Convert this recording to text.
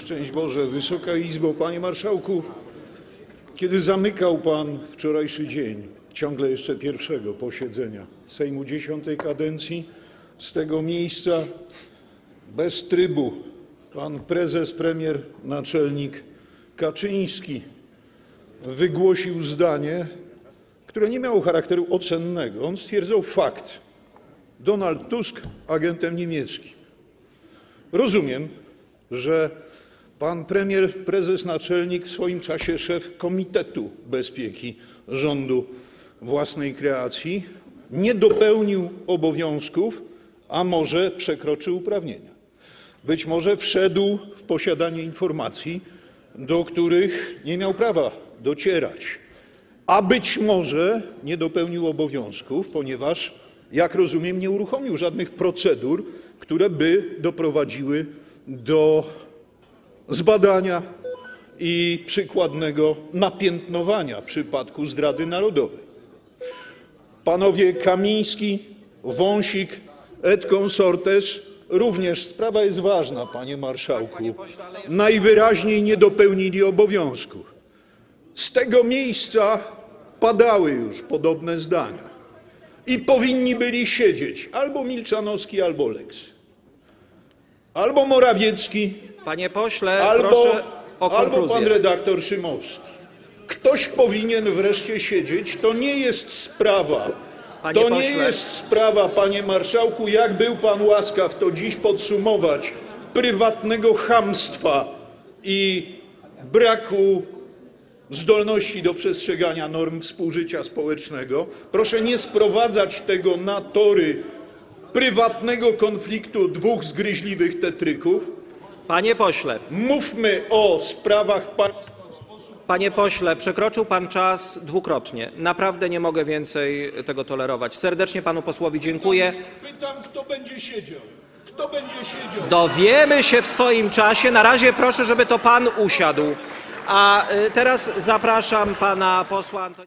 Szczęść Boże, Wysoka Izbo, Panie Marszałku, kiedy zamykał Pan wczorajszy dzień, ciągle jeszcze pierwszego posiedzenia Sejmu X kadencji, z tego miejsca bez trybu pan prezes, premier, naczelnik Kaczyński wygłosił zdanie, które nie miało charakteru ocennego. On stwierdzał fakt. Donald Tusk agentem niemieckim. Rozumiem, że pan premier, prezes, naczelnik, w swoim czasie szef Komitetu Bezpieki rządu własnej kreacji, nie dopełnił obowiązków, a może przekroczył uprawnienia. Być może wszedł w posiadanie informacji, do których nie miał prawa docierać, a być może nie dopełnił obowiązków, ponieważ, jak rozumiem, nie uruchomił żadnych procedur, które by doprowadziły do zbadania i przykładnego napiętnowania przypadku zdrady narodowej. Panowie Kamiński, Wąsik et consortes, również sprawa jest ważna, panie marszałku, najwyraźniej nie dopełnili obowiązków. Z tego miejsca padały już podobne zdania i powinni byli siedzieć albo Milczanowski, albo Lex, albo Morawiecki, panie pośle, proszę o konkluzję. albo pan redaktor Szymowski. Ktoś powinien wreszcie siedzieć. To nie jest sprawa. Nie jest sprawa, panie marszałku, jak był pan łaskaw to dziś podsumować, prywatnego chamstwa i braku zdolności do przestrzegania norm współżycia społecznego. Proszę nie sprowadzać tego na tory prywatnego konfliktu dwóch zgryźliwych tetryków. Panie pośle. Mówmy o sprawach państwa. Panie pośle, przekroczył pan czas dwukrotnie. Naprawdę nie mogę więcej tego tolerować. Serdecznie panu posłowi dziękuję. Pytam, kto będzie siedział. Kto będzie siedział? Dowiemy się w swoim czasie. Na razie proszę, żeby to pan usiadł. A teraz zapraszam pana posła Antoniego.